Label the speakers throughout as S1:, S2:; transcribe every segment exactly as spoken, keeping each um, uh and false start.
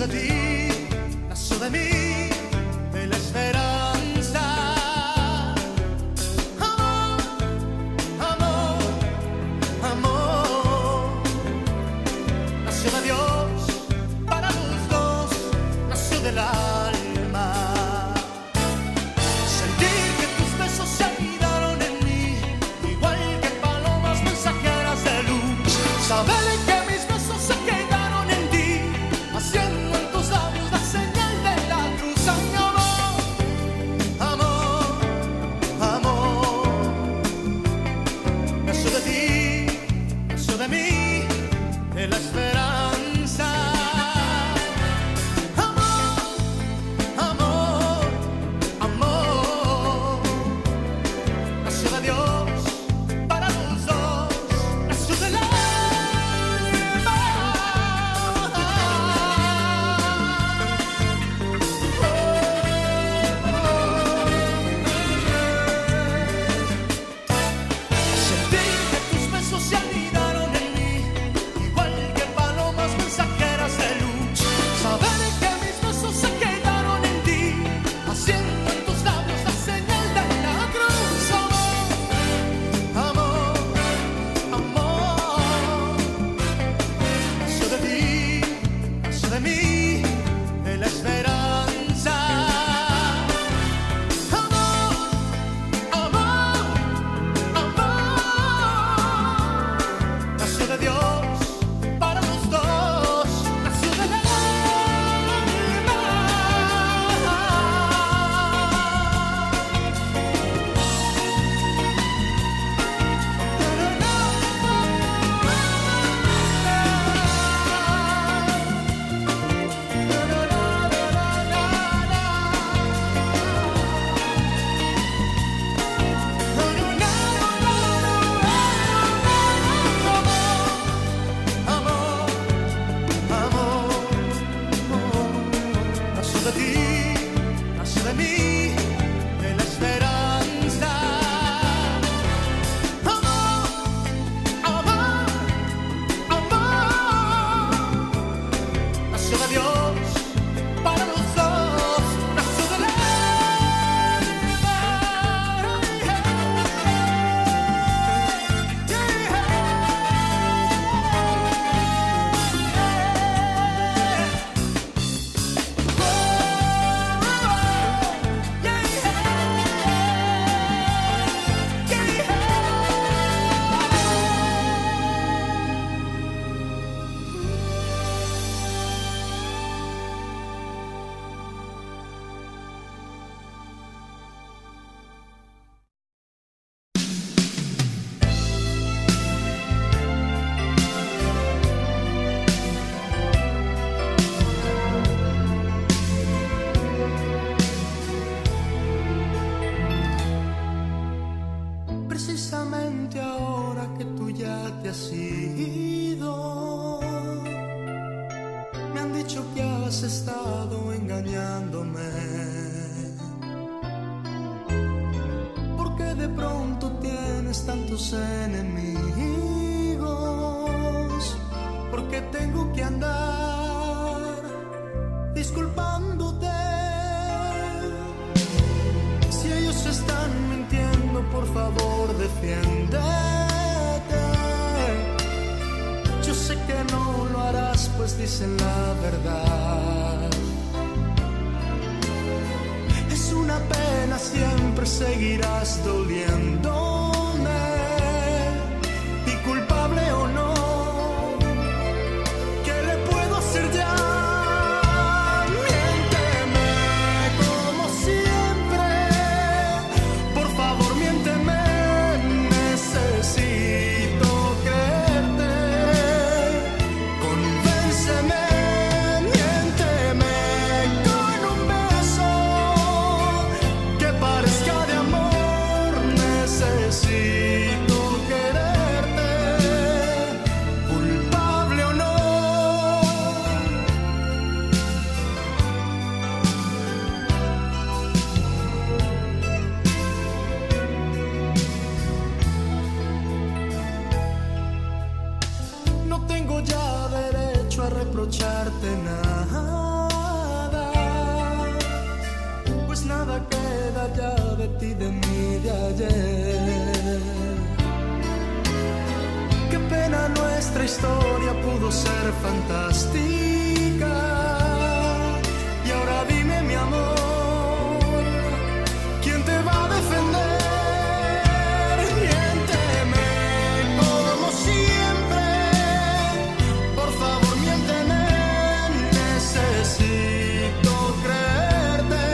S1: de ti, nació de mí, de la esperanza. Amor, amor, amor, nació de Dios para los dos, nació del alma. Sentir que tus besos se anidaron en mí, igual que palomas mensajeras de luz. Saber que mis besos se quedaron en ti, haciendo en tus labios la señal de la cruz. Ay, amor, amor, amor, nació de ti, nació de mí, de la esperanza. Amor, amor, amor, nació de Dios para los dos, nació del alma. Sentir que tus besos se anidaron en mí, igual que palomas mensajeras de luz. Saber que mis besos se quedaron en ti, haciendo en tus labios la señal de la cruz. Amor, amor, amor, nació de ti, nació de mí, de la esperanza. Amor, amor, amor, nació de Dios para los dos, nació del alma. Amor, amor, nació de ti, nació de mí, de la esperanza. Amor, amor, amor, nació de Dios para los dos, nació del alma. Precisamente ahora que tú ya te has ido, me han dicho que has estado engañándome, porque de pronto tienes tantos enemigos, porque tengo que andar disculpándote. Si ellos están mintiendo, por favor, defiéndete. Yo sé que no lo harás, pues dicen la verdad. Es una pena, siempre seguirás doliéndome. Y culpable o no, ¿qué le puedo hacer ya? reprocharte nada. nada queda ya de ti, de mí, de ayer. Qué pena nuestra historia pudo ser fantástica. Y ahora dime, mi amor, ¿quién te va a defender? Miénteme como siempre, por favor, miénteme. Necesito creerte,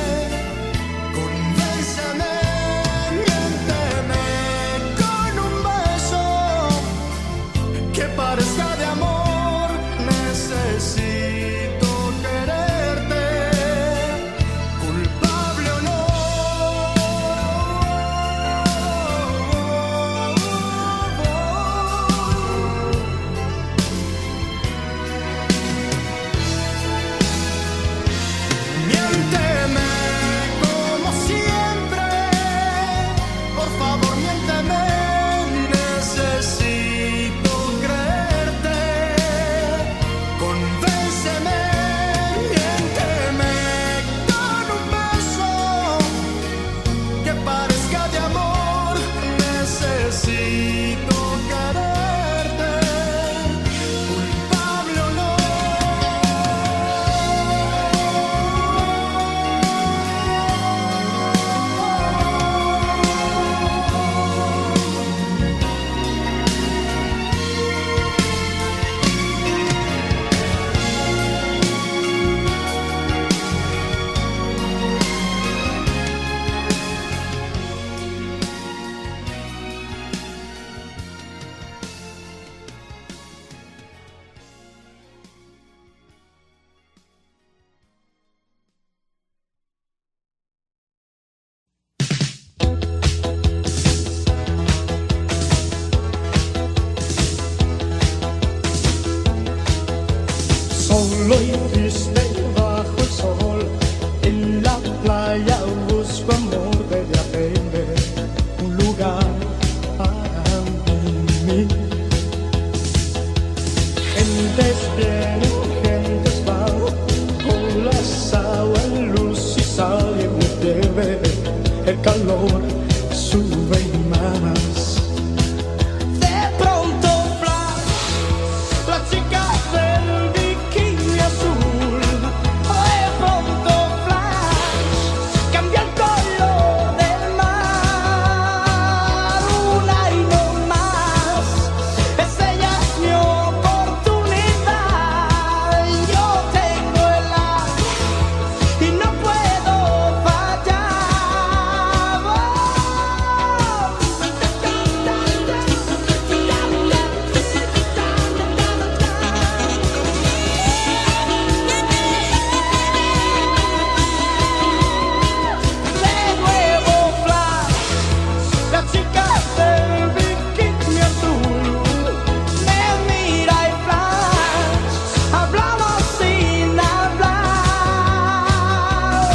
S1: convénceme, miénteme con un beso que parezca de amor. Necesito quererte, culpable o no. Miénteme como siempre, por favor, miénteme. Necesito creerte, convénceme, miénteme con un beso que parezca de amor. Necesito quererte, culpable o no. Solo y triste bajo el sol, en la playa busco amor, debe haber un lugar para mí. Gentes vienen, gentes van, olas, agua, luz y sal, y me lleve el calor, sube más. De pronto flash, la chica del bikini azul. De pronto flash, cambia el color del mar. Una y no más, es ella mi oportunidad. Yo tengo el as y no puedo fallar. De nuevo flash, la chica del bikini azul me mira y flash, hablamos sin hablar.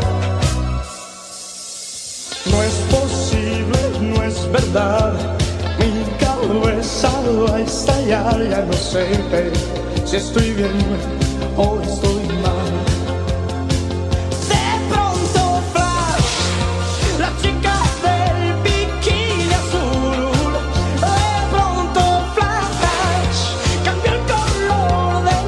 S1: No es posible, no es verdad, mi cabeza va a estallar. Ya no sé si estoy bien o estoy mal. De pronto flash, la chica del bikini azul. De pronto flash, cambia el color del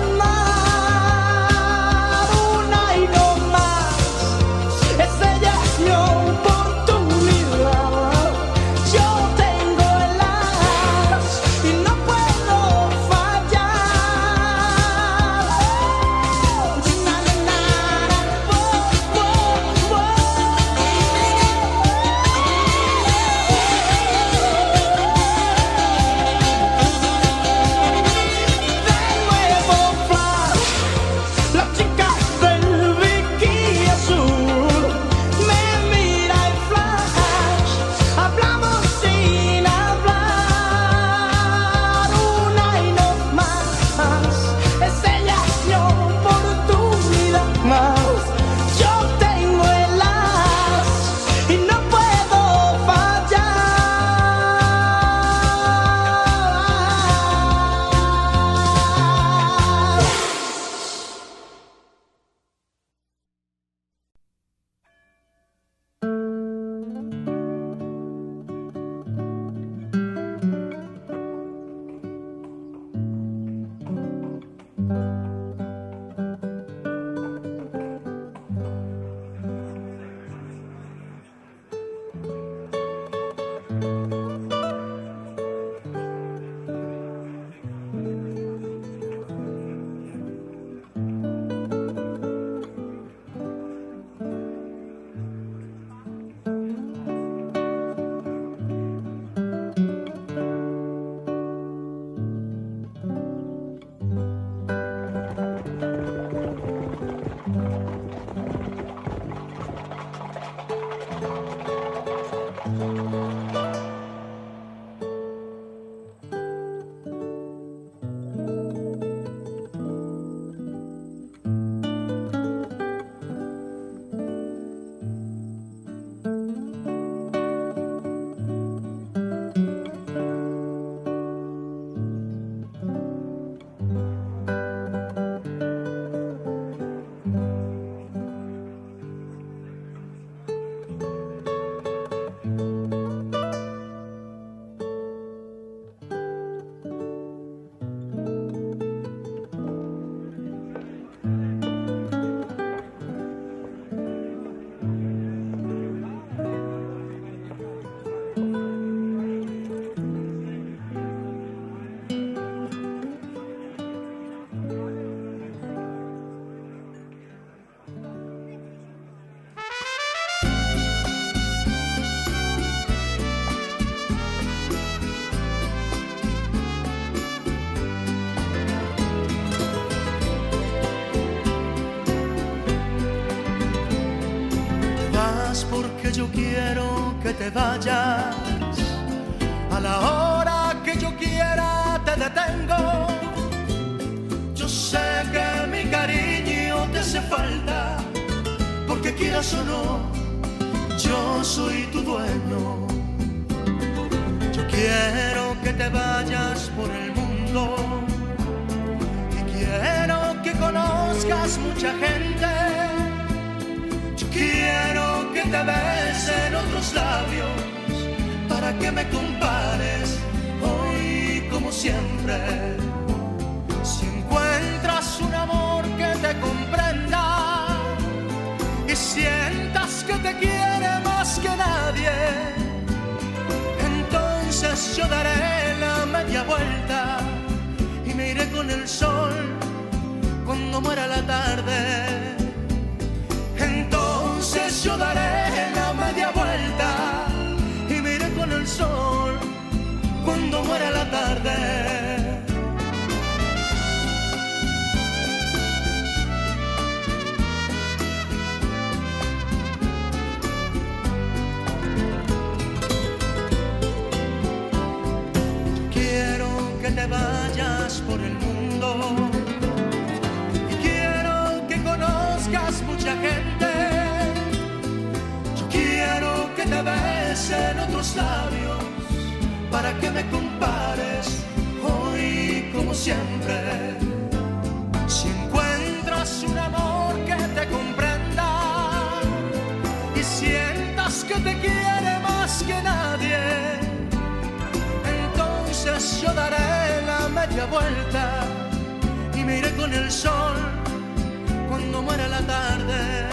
S1: mar. Una y no más, es ella mi oportunidad. Yo tengo el as y no puedo fallar. yo quiero que te vayas. A la hora que yo quiera te detengo. Yo sé que mi cariño te hace falta, porque quieras o no, yo soy tu dueño. Yo quiero que te vayas por el mundo y quiero que conozcas mucha gente. Yo quiero que te besen otros labios para que me compares hoy como siempre. Si encuentras un amor que te comprenda y sientas que te quiere más que nadie, entonces yo daré la media vuelta y me iré con el sol cuando muera la tarde. Entonces yo daré la media vuelta y me iré con el sol cuando muera la tarde. Quiero que te vayas por el mundo y quiero que conozcas mucha gente. Yo quiero que te besen otros labios para que me compares hoy como siempre. Si encuentras un amor que te comprenda y sientas que te quiere más que nadie, entonces yo daré la media vuelta y me iré con el sol cuando muera la tarde.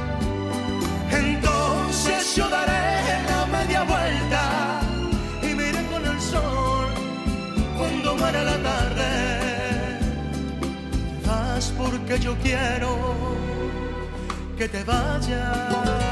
S1: Entonces yo daré la media vuelta y me iré con el sol cuando muera la tarde. Te vas porque yo quiero que te vayas.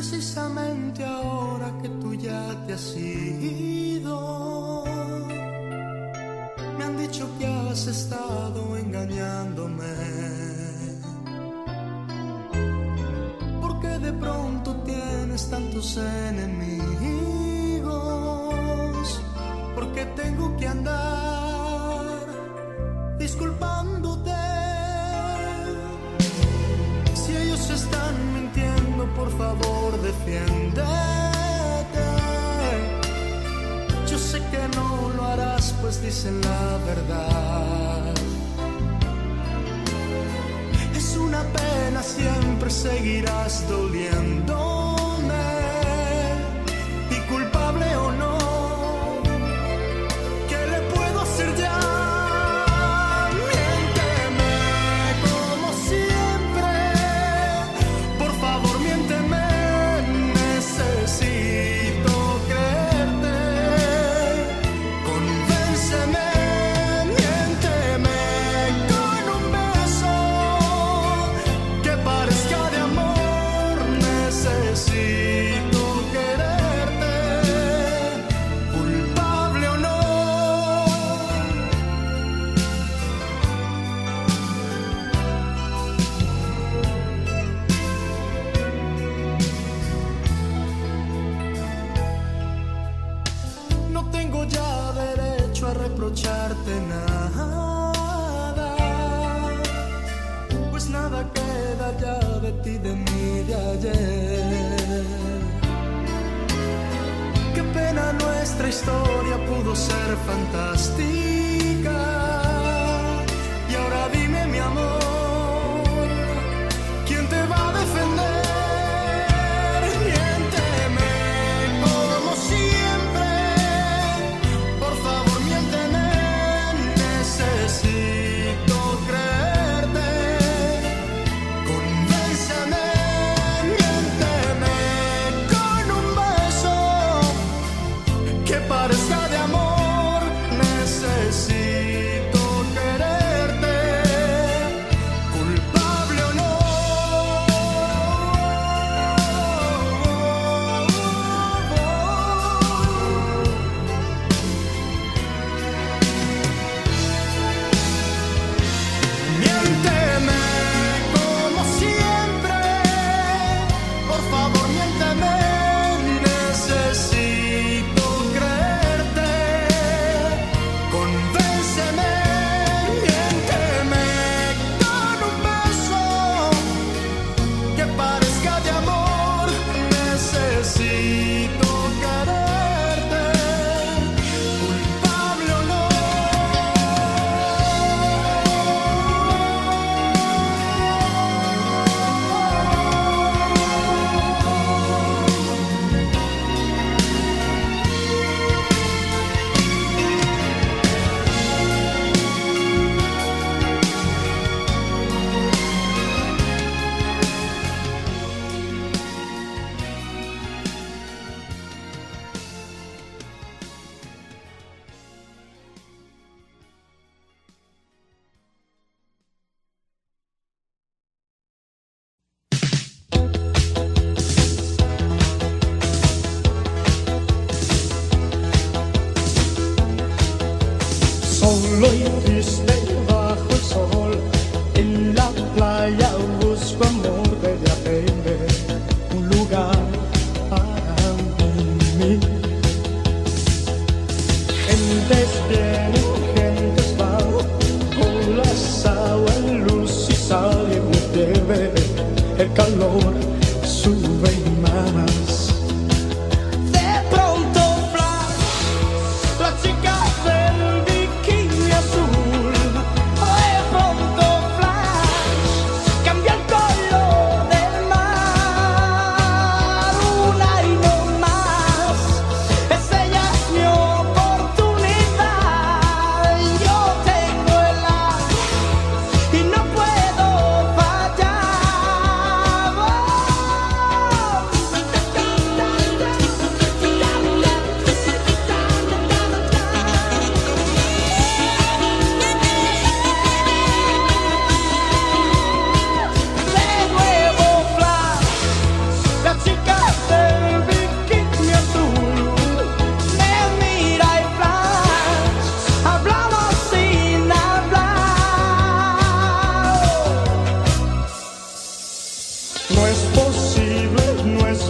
S1: precisamente ahora que tú ya te has ido. Me han dicho que has estado engañándome, porque de pronto tienes tantos enemigos, porque tengo que andar disculpándote. Si ellos están mintiendo, por favor defiéndete. Yo sé que no lo harás, pues dicen la verdad. Es una pena, siempre seguirás doliéndome, y culpable o no, ¿qué le puedo hacer ya? Reprocharte nada, pues nada queda ya de ti, de mí, de ayer. Qué pena, nuestra historia pudo ser fantástica. Y ahora dime, mi amor, ¿quién te va a defender?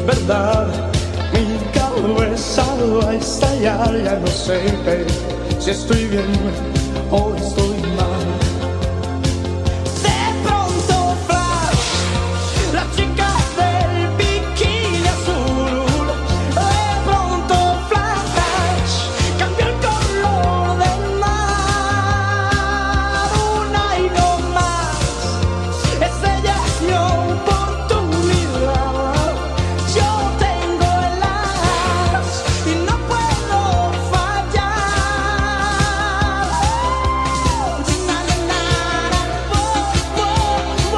S2: es verdad. Mi cabeza va a estallar, ya no sé si estoy bien o estoy mal. De pronto flash, la chica del bikini azul. De pronto flash, cambió el color del mar. Una y no más, es ella mi oportunidad. Yo tengo el as y no puedo fallar. Na, na, na, na, oh, oh, oh.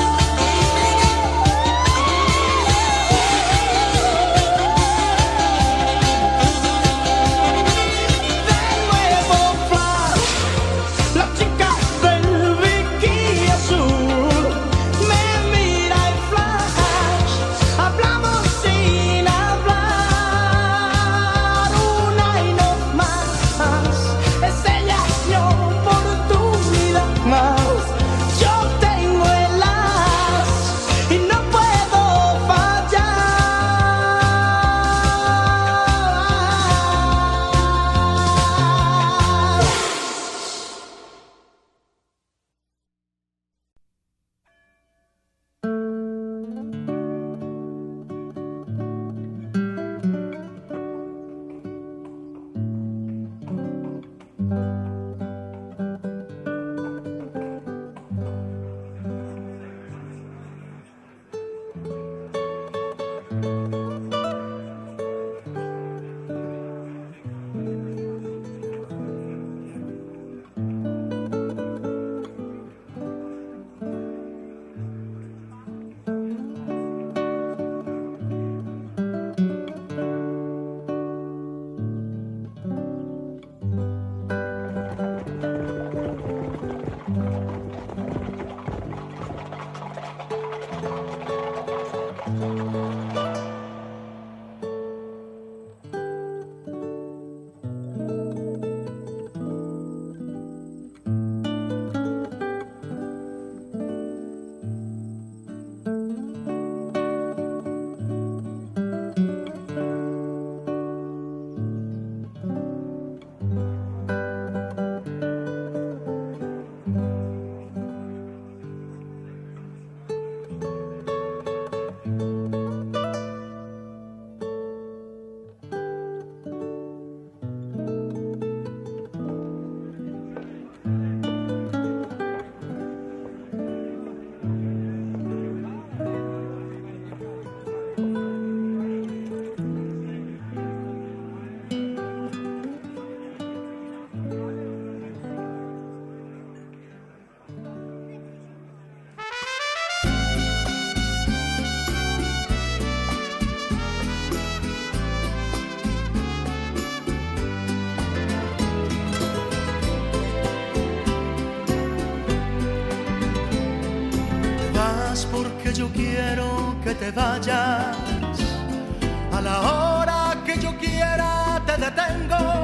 S2: De nuevo flash, la chica del bikini azul me mira y flash, hablamos sin hablar. Una y no más, es ella mi oportunidad más. Yo tengo el as y no puedo fallar.
S1: Vas porque yo quiero que te vayas. A la hora que yo quiera te detengo.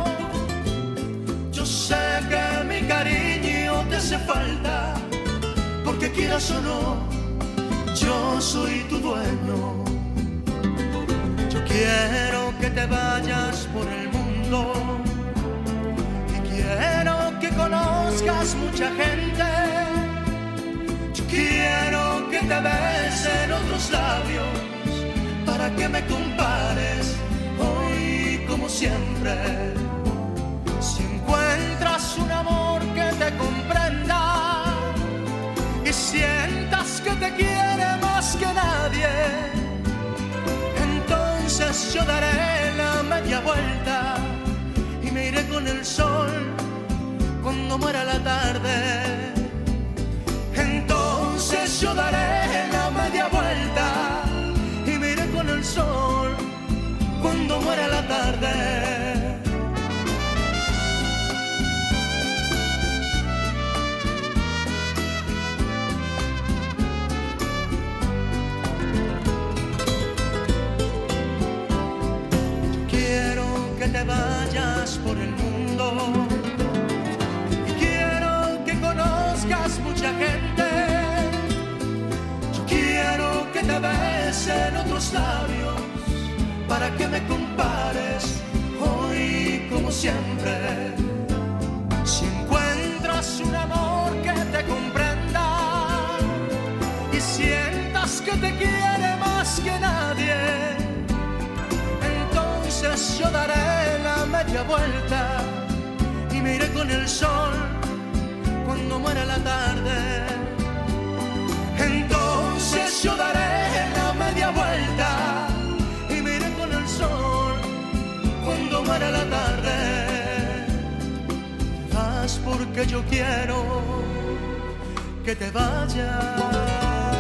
S1: Yo sé que mi cariño te hace falta, porque quieras o no, yo soy tu dueño. Yo quiero que te vayas por el mundo y quiero que conozcas mucha gente. Yo quiero que te besen otros labios para que me compares hoy como siempre. Si encuentras un amor que te comprenda y sientas que te quiere más que nadie, entonces yo daré la media vuelta y me iré con el sol cuando muera la tarde. Entonces yo daré la media vuelta y me iré con el sol cuando muera la tarde. Quiero que te vayas por el mundo y quiero que conozcas mucha gente. Yo quiero que te besen otros labios que me compares hoy como siempre. Si encuentras un amor que te comprenda y sientas que te quiere más que nadie, entonces yo daré la media vuelta y me iré con el sol cuando muera la tarde. Entonces yo daré la media vuelta y me iré con el sol cuando muera la tarde. Vas porque yo quiero que te vayas.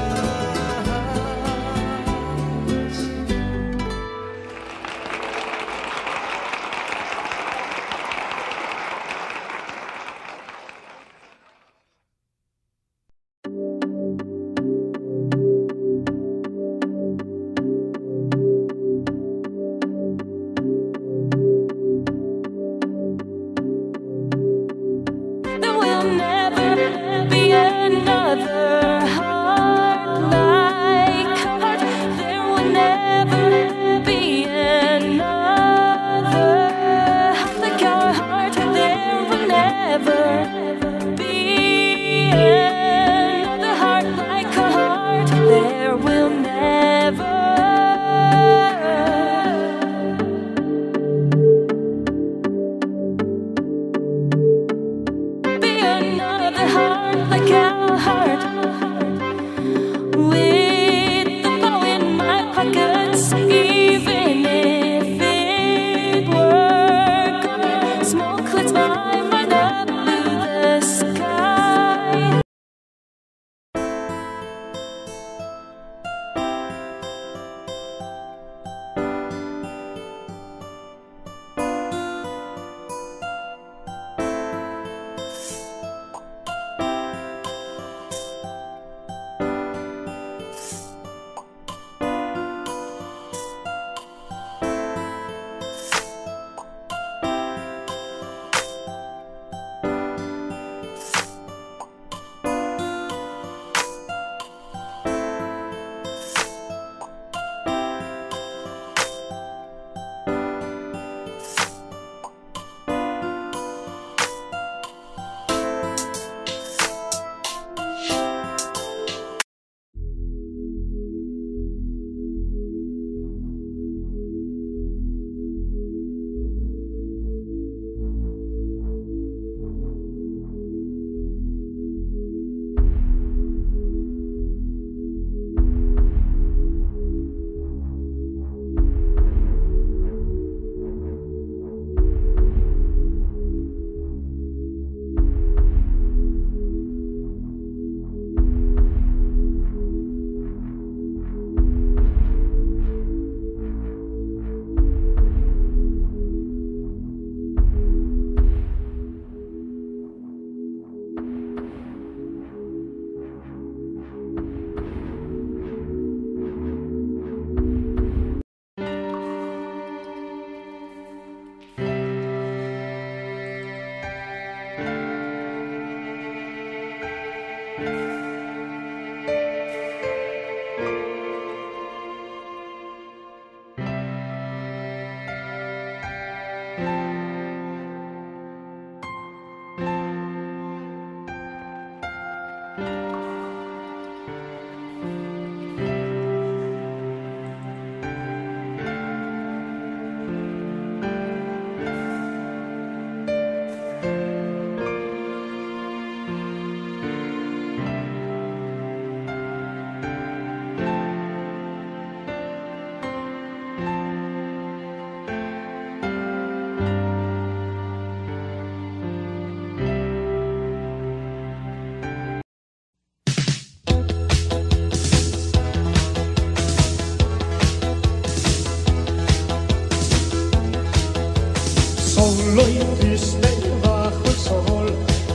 S2: Solo y triste bajo el sol,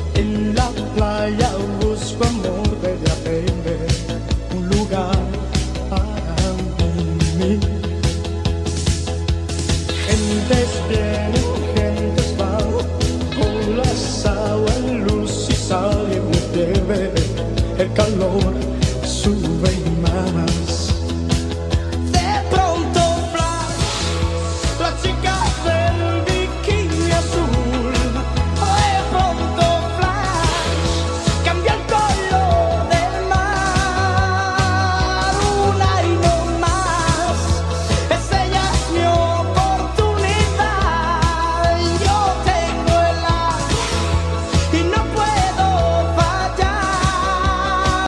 S2: en la playa busco amor de repente, un lugar para mí. Gentes vienen, gentes van, con las aguas, luz y sal y me lleve el calor